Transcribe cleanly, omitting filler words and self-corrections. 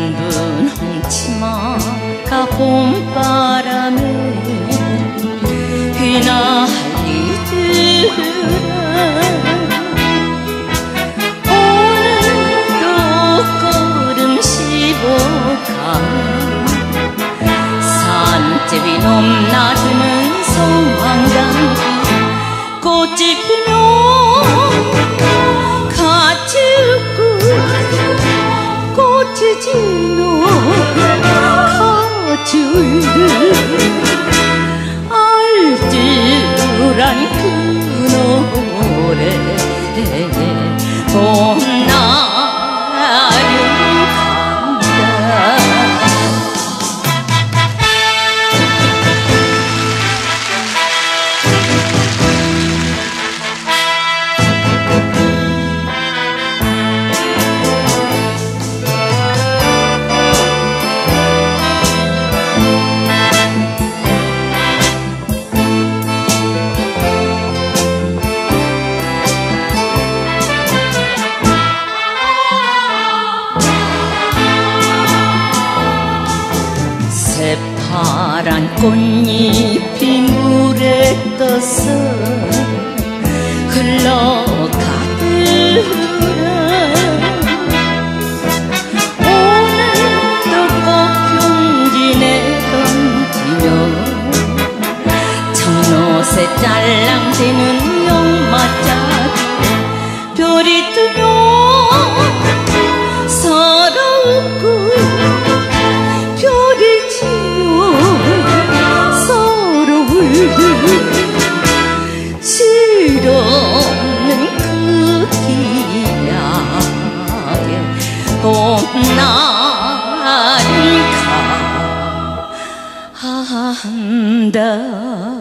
둥근 홍치마가 봄바람에 휘날리더라. 오늘도 걸음 씹어가 산제비 넘나드는 성황당도 꽃이 피면 같이 웃고 꽃이 지면 같이 울고 알뜰한 그 노래 봄날은 간다. 새파란 꽃잎이 물에 떠서 흘러가더라. 오늘도 꽃편지 내던지며 청로새 짤랑대는 용마짜기 별이 뜨면 서러웠고 별이 실없는 그 기약에 봄날은 간다.